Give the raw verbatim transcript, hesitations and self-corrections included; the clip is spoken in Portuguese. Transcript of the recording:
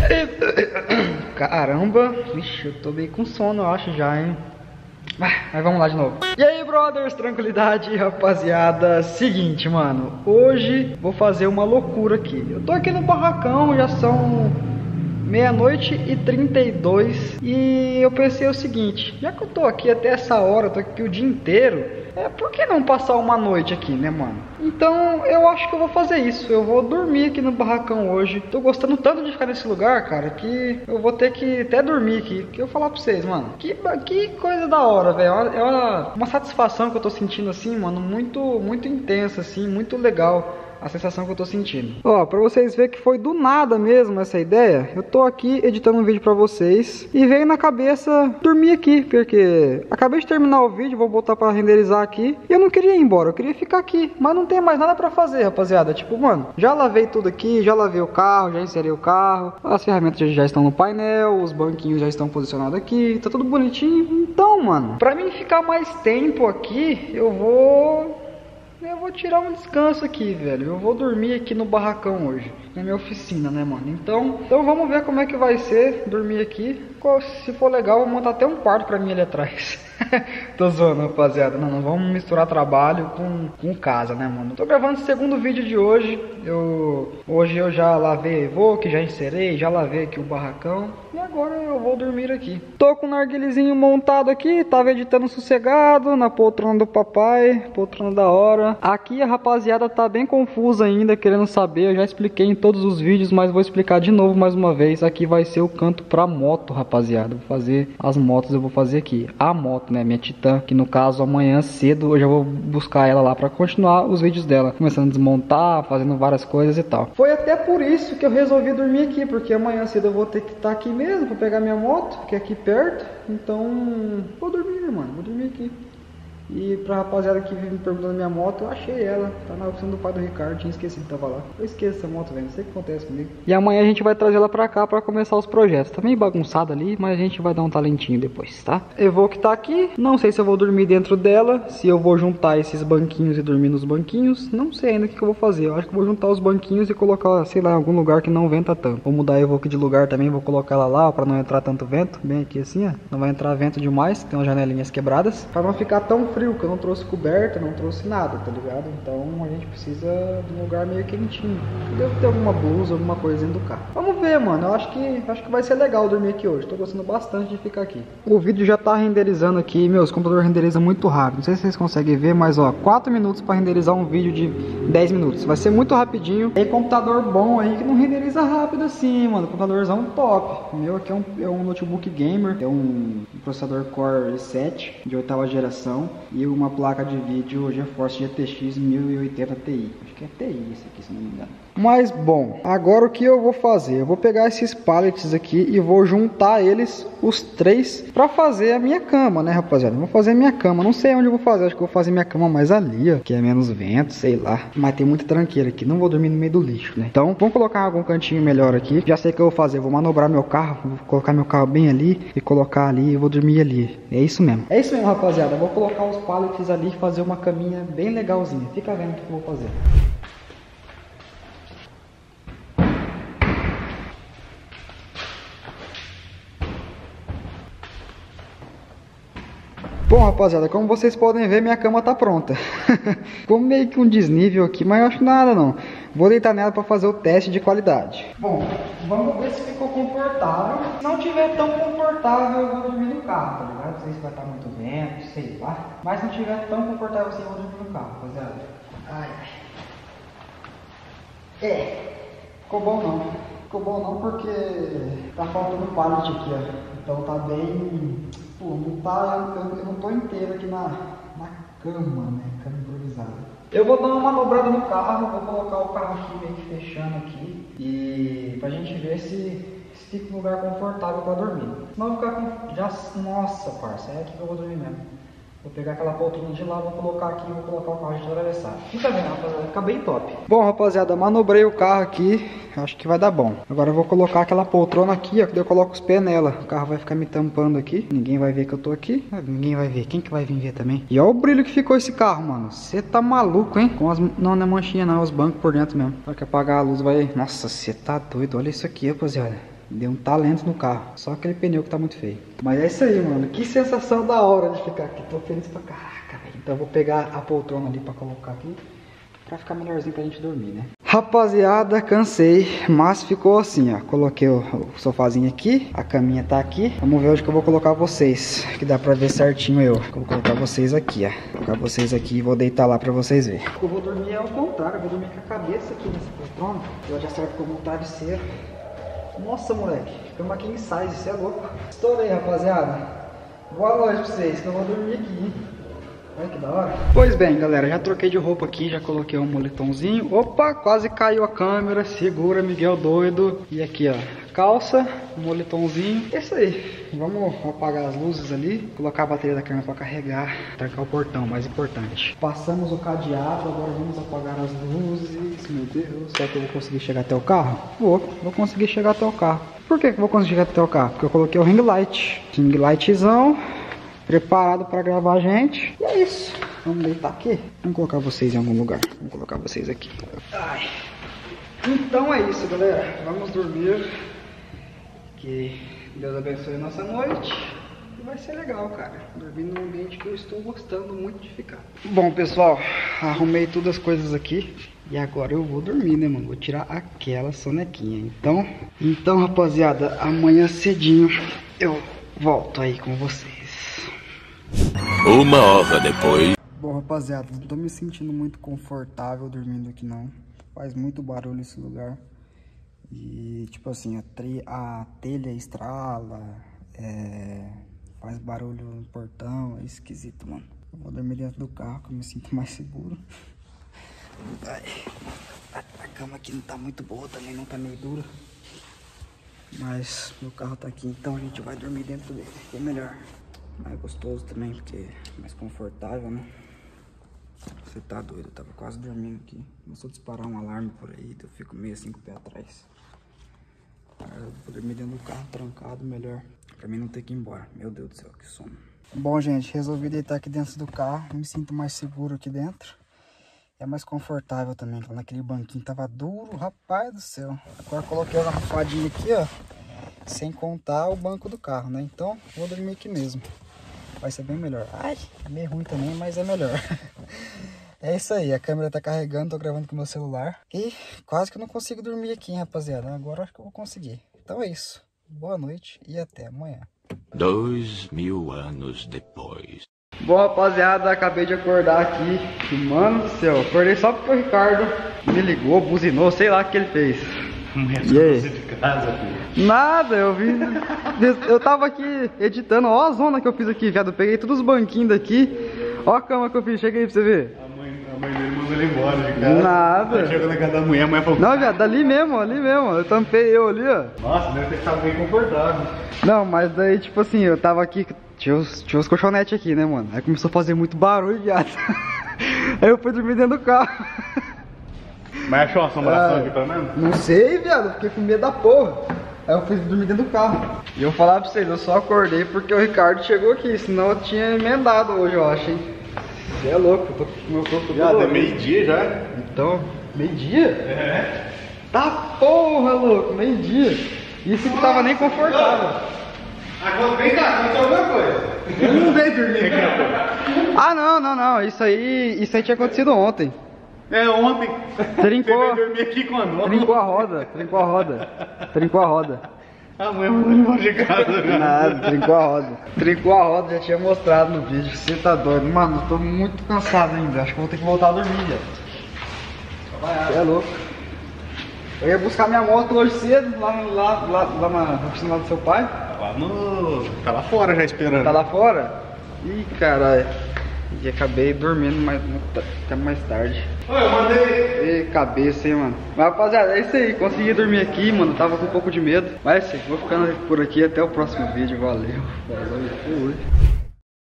Caramba, vixe, eu tô meio com sono, eu acho já, hein. Mas vamos lá de novo. E aí, brothers, tranquilidade, rapaziada. Seguinte, mano, hoje vou fazer uma loucura aqui. Eu tô aqui no barracão, já são meia-noite e trinta e dois. E eu pensei o seguinte: já que eu tô aqui até essa hora, tô aqui o dia inteiro, é, por que não passar uma noite aqui, né, mano? Então eu acho que eu vou fazer isso. Eu vou dormir aqui no barracão hoje. Tô gostando tanto de ficar nesse lugar, cara, que eu vou ter que até dormir aqui. Que eu vou falar pra vocês, mano, que, que coisa da hora, velho. É uma, uma satisfação que eu tô sentindo assim, mano, muito, muito intensa, assim, muito legal. A sensação que eu tô sentindo. Ó, pra vocês verem que foi do nada mesmo essa ideia, eu tô aqui editando um vídeo pra vocês e veio na cabeça dormir aqui, porque acabei de terminar o vídeo, vou botar pra renderizar aqui e eu não queria ir embora, eu queria ficar aqui, mas não tem mais nada pra fazer, rapaziada. Tipo, mano, já lavei tudo aqui, já lavei o carro, já inseri o carro, as ferramentas já estão no painel, os banquinhos já estão posicionados aqui, tá tudo bonitinho. Então, mano, pra mim ficar mais tempo aqui, eu vou... Eu vou tirar um descanso aqui, velho. Eu vou dormir aqui no barracão hoje, na minha oficina, né, mano? Então, então vamos ver como é que vai ser dormir aqui. Se for legal, eu vou montar até um quarto pra mim ali atrás. Tô zoando, rapaziada. Não, não vamos misturar trabalho com, com casa, né, mano? Tô gravando o segundo vídeo de hoje. Eu, hoje eu já lavei a Evoque, já inserei, já lavei aqui o barracão. E agora eu vou dormir aqui. Tô com o narguilezinho montado aqui. Tava editando sossegado na poltrona do papai. Poltrona da hora. Aqui a rapaziada tá bem confusa ainda, querendo saber. Eu já expliquei em todos os vídeos, mas vou explicar de novo mais uma vez. Aqui vai ser o canto pra moto, rapaziada. Vou fazer as motos, eu vou fazer aqui. A moto, né, minha Titan, que no caso amanhã cedo eu já vou buscar ela lá pra continuar os vídeos dela, começando a desmontar, fazendo várias coisas e tal. Foi até por isso que eu resolvi dormir aqui, porque amanhã cedo eu vou ter que estar aqui mesmo pra pegar minha moto, que é aqui perto. Então vou dormir, mano, vou dormir aqui. E pra rapaziada que vive me perguntando minha moto, eu achei ela, tá na oficina do pai do Ricardo, tinha esquecido que tava lá. Eu esqueço essa moto, velho, não sei o que acontece comigo. E amanhã a gente vai trazer ela pra cá pra começar os projetos. Tá meio bagunçado ali, mas a gente vai dar um talentinho depois, tá? Eu vou que tá aqui, não sei se eu vou dormir dentro dela, se eu vou juntar esses banquinhos e dormir nos banquinhos, não sei ainda o que, que eu vou fazer. Eu acho que eu vou juntar os banquinhos e colocar, sei lá, em algum lugar que não venta tanto. Vou mudar a Evoque de lugar também, vou colocar ela lá, ó, pra não entrar tanto vento, bem aqui assim, ó. Não vai entrar vento demais, tem umas janelinhas quebradas, pra não ficar tão frio, que eu não trouxe coberta, não trouxe nada, tá ligado? Então a gente precisa de um lugar meio quentinho. Devo ter alguma blusa, alguma coisa dentro do carro. Vamos ver, mano. Eu acho que, acho que vai ser legal dormir aqui hoje. Tô gostando bastante de ficar aqui. O vídeo já tá renderizando aqui. Meus computador renderiza muito rápido. Não sei se vocês conseguem ver, mas ó, quatro minutos pra renderizar um vídeo de dez minutos. Vai ser muito rapidinho. Tem computador bom aí que não renderiza rápido assim, mano. Computadorzão top. O meu aqui é um, é um notebook gamer. É um processador Core i sete de oitava geração. E uma placa de vídeo GeForce G T X mil e oitenta Ti. Acho que é T I esse aqui, se não me engano. Mas bom, agora o que eu vou fazer? Eu vou pegar esses pallets aqui e vou juntar eles, os três, pra fazer a minha cama, né, rapaziada? Eu vou fazer a minha cama, não sei onde eu vou fazer. Acho que eu vou fazer minha cama mais ali, ó, que é menos vento, sei lá. Mas tem muita tranqueira aqui, não vou dormir no meio do lixo, né? Então vamos colocar algum cantinho melhor aqui. Já sei o que eu vou fazer, eu vou manobrar meu carro, vou colocar meu carro bem ali e colocar ali e vou dormir ali. É isso mesmo. É isso mesmo, rapaziada. Eu vou colocar os pallets ali e fazer uma caminha bem legalzinha. Fica vendo o que eu vou fazer. Bom, rapaziada, como vocês podem ver, minha cama tá pronta. Ficou meio que um desnível aqui, mas eu acho nada não. Vou deitar nela para fazer o teste de qualidade. Bom, vamos ver se ficou confortável. Se não tiver tão confortável, eu vou dormir no carro, tá ligado? Não sei se vai estar muito vento, sei lá. Mas se não tiver tão confortável assim, eu vou dormir no carro, rapaziada. Ai, ai. É, ficou bom não. Ficou bom não porque tá faltando pallet aqui, ó. Então tá bem... Pô, não tá, eu, eu não tô inteiro aqui na, na cama, né? Cama improvisada. Eu vou dar uma manobrada no carro, vou colocar o carro aqui meio que fechando aqui. E pra gente ver se, se fica um lugar confortável pra dormir. Senão eu vou ficar com... Já, nossa, parça, é aqui que eu vou dormir mesmo. Vou pegar aquela poltrona de lá, vou colocar aqui e vou colocar o carro de atravessar. Fica bem, rapaziada, fica bem top. Bom, rapaziada, manobrei o carro aqui. Acho que vai dar bom. Agora eu vou colocar aquela poltrona aqui, ó, que daí eu coloco os pés nela. O carro vai ficar me tampando aqui. Ninguém vai ver que eu tô aqui. Ninguém vai ver. Quem que vai vir ver também? E olha o brilho que ficou esse carro, mano. Você tá maluco, hein? Com as... Não, não é manchinha não, é os bancos por dentro mesmo. Só que apagar a luz vai... Nossa, você tá doido. Olha isso aqui, rapaziada. Deu um talento no carro. Só aquele pneu que tá muito feio. Mas é isso aí, mano. Que sensação da hora de ficar aqui. Tô feliz pra caraca, velho. Então eu vou pegar a poltrona ali pra colocar aqui. Pra ficar melhorzinho pra gente dormir, né? Rapaziada, cansei. Mas ficou assim, ó. Coloquei o, o sofazinho aqui. A caminha tá aqui. Vamos ver onde que eu vou colocar vocês. Que dá pra ver certinho eu. Vou colocar vocês aqui, ó. Vou colocar vocês aqui e vou deitar lá pra vocês verem. Eu vou dormir ao contrário. Eu vou dormir com a cabeça aqui nessa poltrona. Ela já serve como um travesseiro. Nossa, moleque. Cama king size. Isso é louco. Estourei, rapaziada. Boa noite pra vocês. Que eu vou dormir aqui, hein? Olha que da hora. Pois bem, galera, já troquei de roupa aqui, já coloquei um moletomzinho. Opa, quase caiu a câmera. Segura, Miguel doido. E aqui, ó, calça, um moletomzinho. É isso aí. Vamos apagar as luzes ali, colocar a bateria da câmera para carregar, trancar o portão, mais importante. Passamos o cadeado, agora vamos apagar as luzes. Meu Deus, será que eu vou conseguir chegar até o carro? Vou, vou conseguir chegar até o carro. Por que que eu vou conseguir chegar até o carro? Porque eu coloquei o ring light. Ring lightzão. Preparado para gravar a gente. E é isso. Vamos deitar aqui. Vamos colocar vocês em algum lugar. Vamos colocar vocês aqui. Ai. Então é isso, galera. Vamos dormir. Que Deus abençoe a nossa noite. E vai ser legal, cara. Dormir num ambiente que eu estou gostando muito de ficar. Bom, pessoal. Arrumei todas as coisas aqui. E agora eu vou dormir, né, mano? Vou tirar aquela sonequinha. Então, então, rapaziada, amanhã cedinho eu volto aí com vocês. Uma hora depois. Bom, rapaziada, não tô me sentindo muito confortável dormindo aqui não. Faz muito barulho esse lugar. E tipo assim, a, tri, a telha estrala, é, faz barulho no portão, é esquisito, mano. Eu vou dormir dentro do carro que eu me sinto mais seguro. Ai, a cama aqui não tá muito boa também, não tá meio dura. Mas meu carro tá aqui, então a gente vai dormir dentro dele, que é melhor. Mais gostoso também, porque é mais confortável, né? Você tá doido, eu tava quase dormindo aqui. Começou a disparar um alarme por aí, eu fico meio assim com o pé atrás. Eu vou dormir dentro do carro trancado, melhor. Pra mim não ter que ir embora. Meu Deus do céu, que sono. Bom, gente, resolvi deitar aqui dentro do carro. Me sinto mais seguro aqui dentro. É mais confortável também. Naquele banquinho tava duro, rapaz do céu. Agora coloquei uma almofadinha aqui, ó. Sem contar o banco do carro, né? Então, vou dormir aqui mesmo. Vai ser bem melhor. Ai, é meio ruim também, mas é melhor. É isso aí, a câmera tá carregando, tô gravando com o meu celular. E quase que eu não consigo dormir aqui, hein, rapaziada. Agora acho que eu vou conseguir. Então é isso. Boa noite e até amanhã. Dois mil anos depois. Bom, rapaziada, acabei de acordar aqui. E, mano do céu, acordei só porque o Ricardo me ligou, buzinou, sei lá o que ele fez. E aí? De casa, filho. Nada, eu vi. Eu tava aqui editando, ó a zona que eu fiz aqui, viado. Eu peguei todos os banquinhos daqui. Ó a cama que eu fiz, chega aí pra você ver. A mãe, a mãe dele mandou ele embora de casa. Nada. Aí chegou na casa da mulher, a mulher falou. Não, viado, dali mesmo, ali mesmo. Eu tampei eu ali, ó. Nossa, deve ter ficado bem confortável. Não, mas daí, tipo assim, eu tava aqui. Tinha os, tinha os colchonetes aqui, né, mano? Aí começou a fazer muito barulho, viado. Aí eu fui dormir dentro do carro. Mas achou uma assombração ah, aqui pelo menos? Não sei, viado, fiquei com medo da porra. Aí eu fui dormir dentro do carro. E eu falar pra vocês, eu só acordei porque o Ricardo chegou aqui, senão eu tinha emendado hoje, eu acho, hein. Você é louco, eu tô com meu corpo todo. Já, é meio-dia já. Então, meio-dia? É. Tá porra, louco, meio-dia. Isso que tava nem confortável. Agora vem cá, aconteceu alguma coisa. Eu não dei dormir aqui. Ah, não, não, não. Isso aí, isso aí tinha acontecido ontem. É, ontem. Trincou. Você veio dormir aqui quando? Trincou a roda, trincou a roda. Trincou a roda. A mãe mandou ele embora de casa, cara. Nada, trincou a roda. Trincou a roda, já tinha mostrado no vídeo. Você tá doido. Mano, eu tô muito cansado ainda. Acho que vou ter que voltar a dormir, velho. Você é louco. Eu ia buscar minha moto hoje cedo, lá, lá, lá, lá na oficina lá do seu pai. Lá no... Tá lá fora já esperando. Tá lá fora? Ih, caralho. E acabei dormindo mais, até mais tarde. Oi, eu mandei. E cabeça, hein, mano. Mas, rapaziada, é isso aí. Consegui dormir aqui, mano. Tava com um pouco de medo. Mas, assim, vou ficando por aqui. Até o próximo vídeo. Valeu. Valeu. Fui.